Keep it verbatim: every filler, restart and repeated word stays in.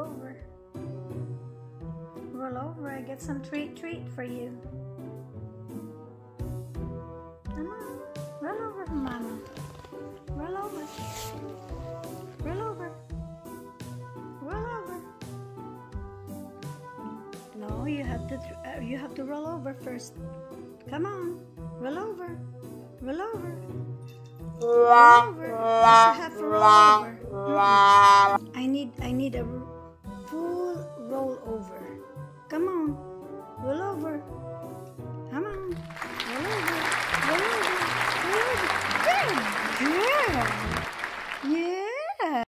over. Roll over. I get some treat treat for you. Come on. Roll over for Mama. Roll over. Roll over. Roll over. No, you have to uh, you have to roll over first. Come on. Roll over. Roll over. Roll over. Just have to roll over. Mm-mm. I need I need a full roll over. Come on. Roll over. Come on. Roll over. Roll over. Roll over. Good. Good.